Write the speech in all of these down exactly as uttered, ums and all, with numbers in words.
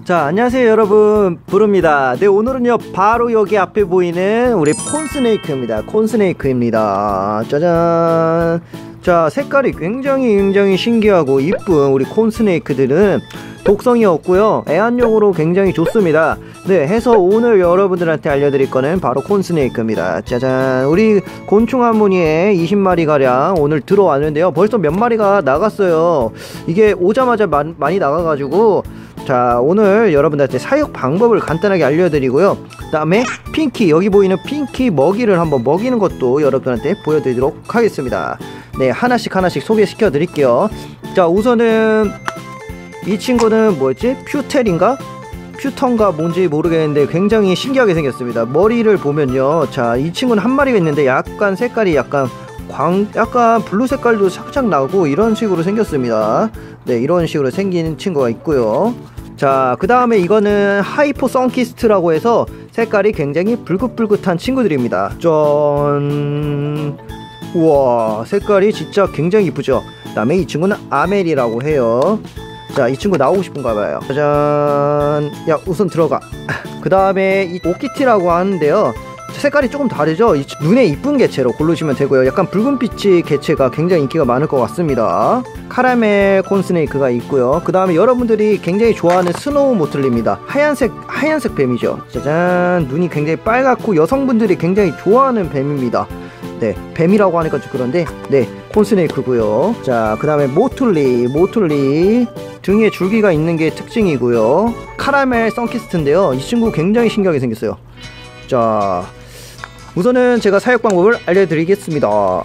자, 안녕하세요 여러분, 부릅니다. 네, 오늘은요 바로 여기 앞에 보이는 우리 콘스네이크입니다. 콘스네이크입니다. 짜잔. 자, 색깔이 굉장히 굉장히 신기하고 이쁜 우리 콘스네이크들은 독성이 없고요, 애완용으로 굉장히 좋습니다. 네, 해서 오늘 여러분들한테 알려드릴 거는 바로 콘스네이크입니다. 짜잔. 우리 곤충 한무늬에 이십 마리 가량 오늘 들어왔는데요, 벌써 몇 마리가 나갔어요. 이게 오자마자 마, 많이 나가가지고, 자, 오늘 여러분들한테 사육 방법을 간단하게 알려드리고요, 그 다음에 핑키, 여기 보이는 핑키 먹이를 한번 먹이는 것도 여러분들한테 보여드리도록 하겠습니다. 네, 하나씩 하나씩 소개시켜 드릴게요. 자, 우선은 이 친구는 뭐였지? 퓨텔인가? 퓨턴가 뭔지 모르겠는데 굉장히 신기하게 생겼습니다. 머리를 보면요, 자, 이 친구는 한 마리가 있는데 약간 색깔이 약간 광, 약간 블루 색깔도 살짝 나고 이런 식으로 생겼습니다. 네, 이런 식으로 생긴 친구가 있고요. 자, 그 다음에 이거는 하이포 선키스트라고 해서 색깔이 굉장히 붉긋붉긋한 친구들입니다. 짠. 우와, 색깔이 진짜 굉장히 이쁘죠. 그 다음에 이 친구는 아멜이라고 해요. 자, 이 친구 나오고 싶은가봐요. 짜잔. 야, 우선 들어가. 그 다음에 이 오키티라고 하는데요, 색깔이 조금 다르죠. 이 눈에 이쁜 개체로 고르시면 되고요. 약간 붉은빛의 개체가 굉장히 인기가 많을 것 같습니다. 카라멜 콘스네이크가 있고요. 그 다음에 여러분들이 굉장히 좋아하는 스노우 모틀리입니다. 하얀색 하얀색 뱀이죠. 짜잔. 눈이 굉장히 빨갛고 여성분들이 굉장히 좋아하는 뱀입니다. 네, 뱀이라고 하니까 좀 그런데, 네, 콘스네이크고요. 자, 그 다음에 모툴리, 모툴리 등에 줄기가 있는 게 특징이고요. 카라멜 선키스트인데요, 이 친구 굉장히 신기하게 생겼어요. 자, 우선은 제가 사육 방법을 알려드리겠습니다.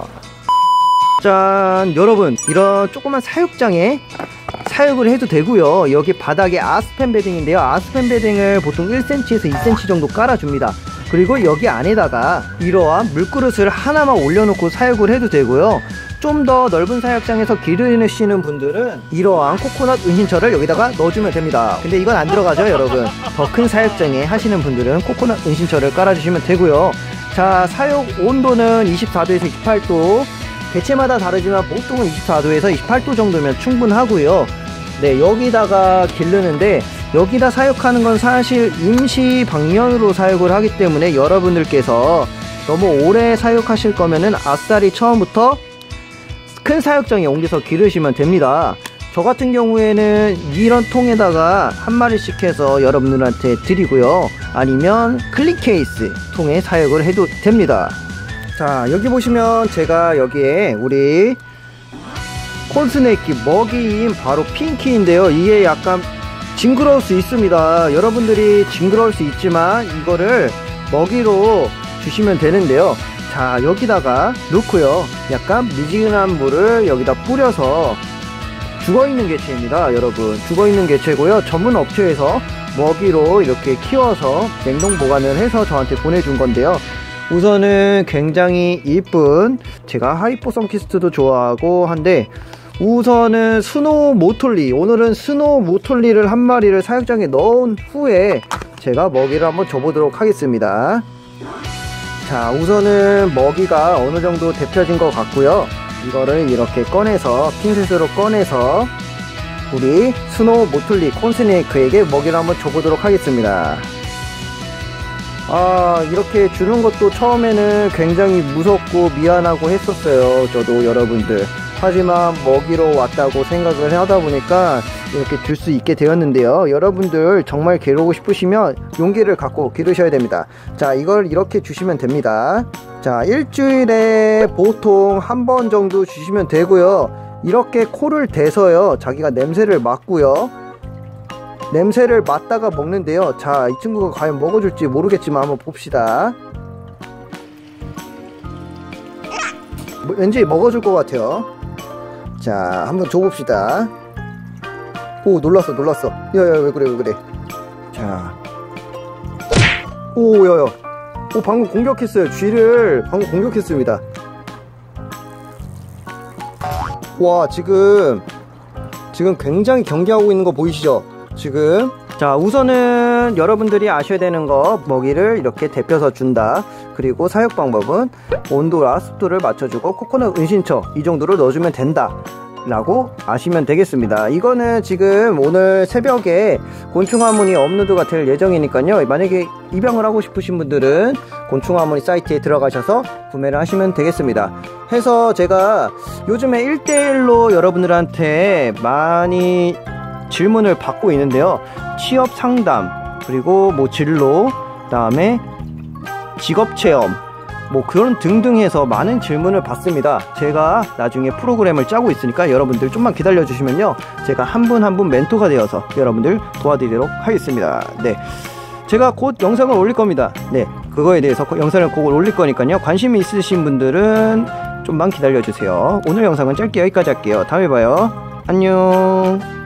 짠. 여러분, 이런 조그만 사육장에 사육을 해도 되고요. 여기 바닥에 아스펜 베딩인데요, 아스펜 베딩을 보통 일 센티미터에서 이 센티미터 정도 깔아줍니다. 그리고 여기 안에다가 이러한 물그릇을 하나만 올려놓고 사육을 해도 되고요, 좀 더 넓은 사육장에서 기르시는 분들은 이러한 코코넛 은신처를 여기다가 넣어주면 됩니다. 근데 이건 안 들어가죠 여러분. 더 큰 사육장에 하시는 분들은 코코넛 은신처를 깔아주시면 되고요. 자, 사육 온도는 이십사 도에서 이십팔 도, 개체마다 다르지만 보통은 이십사 도에서 이십팔 도 정도면 충분하고요. 네, 여기다가 기르는데, 여기다 사육하는 건 사실 임시 방면으로 사육을 하기 때문에 여러분들께서 너무 오래 사육하실 거면은 아싸리 처음부터 큰 사육장에 옮겨서 기르시면 됩니다. 저 같은 경우에는 이런 통에다가 한 마리씩 해서 여러분들한테 드리고요, 아니면 클린 케이스 통에 사육을 해도 됩니다. 자, 여기 보시면 제가 여기에 우리 콘스네이크 먹이인 바로 핑키인데요, 이게 약간 징그러울 수 있습니다. 여러분들이 징그러울 수 있지만 이거를 먹이로 주시면 되는데요, 자, 여기다가 넣고요, 약간 미지근한 물을 여기다 뿌려서, 죽어있는 개체입니다 여러분. 죽어있는 개체고요, 전문 업체에서 먹이로 이렇게 키워서 냉동 보관을 해서 저한테 보내준 건데요, 우선은 굉장히 이쁜, 제가 하이포 선키스트도 좋아하고 한데, 우선은 스노우 모톨리, 오늘은 스노우 모톨리를 한 마리를 사육장에 넣은 후에 제가 먹이를 한번 줘보도록 하겠습니다. 자, 우선은 먹이가 어느 정도 데펴진 것 같고요, 이거를 이렇게 꺼내서, 핀셋으로 꺼내서 우리 스노우 모툴리 콘스네이크에게 먹이를 한번 줘보도록 하겠습니다. 아, 이렇게 주는 것도 처음에는 굉장히 무섭고 미안하고 했었어요, 저도 여러분들. 하지만 먹이로 왔다고 생각을 하다 보니까 이렇게 줄 수 있게 되었는데요, 여러분들 정말 기르고 싶으시면 용기를 갖고 기르셔야 됩니다. 자, 이걸 이렇게 주시면 됩니다. 자, 일주일에 보통 한 번 정도 주시면 되고요, 이렇게 코를 대서요 자기가 냄새를 맡고요, 냄새를 맡다가 먹는데요, 자, 이 친구가 과연 먹어줄지 모르겠지만 한번 봅시다. 왠지 먹어줄 것 같아요. 자, 한번 줘봅시다. 오, 놀랐어 놀랐어. 야야, 왜 그래 왜 그래. 자, 오, 야야, 오, 방금 공격했어요. 쥐를 방금 공격했습니다. 와, 지금 지금 굉장히 경계하고 있는 거 보이시죠 지금. 자, 우선은 여러분들이 아셔야 되는 거, 먹이를 이렇게 데펴서 준다. 그리고 사육 방법은 온도와 습도를 맞춰주고 코코넛 은신처 이 정도로 넣어주면 된다. 라고 아시면 되겠습니다. 이거는 지금 오늘 새벽에 곤충하모니 업로드가 될 예정이니까요. 만약에 입양을 하고 싶으신 분들은 곤충하모니 사이트에 들어가셔서 구매를 하시면 되겠습니다. 해서 제가 요즘에 일 대일로 여러분들한테 많이 질문을 받고 있는데요. 취업 상담, 그리고 뭐 진로, 그 다음에 직업 체험, 뭐 그런 등등 해서 많은 질문을 받습니다. 제가 나중에 프로그램을 짜고 있으니까 여러분들 좀만 기다려 주시면요, 제가 한 분 한 분 멘토가 되어서 여러분들 도와드리도록 하겠습니다. 네, 제가 곧 영상을 올릴 겁니다. 네, 그거에 대해서 영상을 곧 올릴 거니까요, 관심이 있으신 분들은 좀만 기다려 주세요. 오늘 영상은 짧게 여기까지 할게요. 다음에 봐요. 안녕.